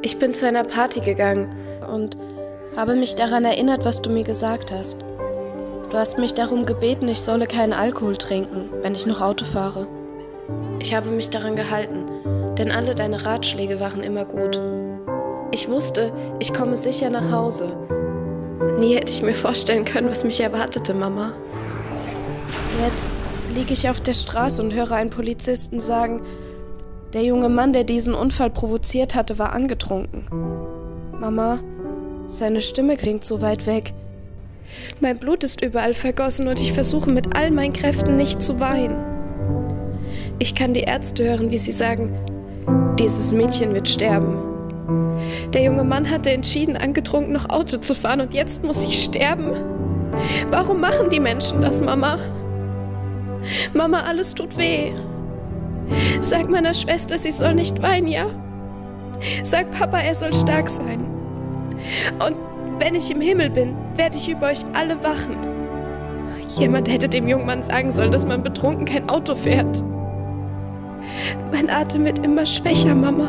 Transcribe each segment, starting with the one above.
Ich bin zu einer Party gegangen und habe mich daran erinnert, was du mir gesagt hast. Du hast mich darum gebeten, ich solle keinen Alkohol trinken, wenn ich noch Auto fahre. Ich habe mich daran gehalten, denn alle deine Ratschläge waren immer gut. Ich wusste, ich komme sicher nach Hause. Nie hätte ich mir vorstellen können, was mich erwartete, Mama. Jetzt liege ich auf der Straße und höre einen Polizisten sagen, der junge Mann, der diesen Unfall provoziert hatte, war angetrunken. Mama, seine Stimme klingt so weit weg. Mein Blut ist überall vergossen und ich versuche mit all meinen Kräften nicht zu weinen. Ich kann die Ärzte hören, wie sie sagen, dieses Mädchen wird sterben. Der junge Mann hatte entschieden, angetrunken noch Auto zu fahren und jetzt muss ich sterben. Warum machen die Menschen das, Mama? Mama, alles tut weh. Sag meiner Schwester, sie soll nicht weinen, ja? Sag Papa, er soll stark sein. Und wenn ich im Himmel bin, werde ich über euch alle wachen. Jemand hätte dem jungen Mann sagen sollen, dass man betrunken kein Auto fährt. Mein Atem wird immer schwächer, Mama.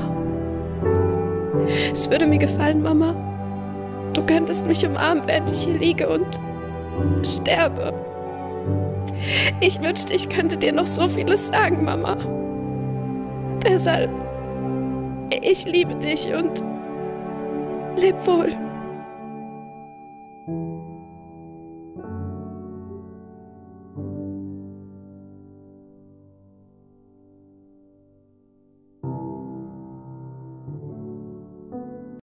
Es würde mir gefallen, Mama. Du könntest mich umarmen, während ich hier liege und sterbe. Ich wünschte, ich könnte dir noch so vieles sagen, Mama. Deshalb, ich liebe dich und leb wohl.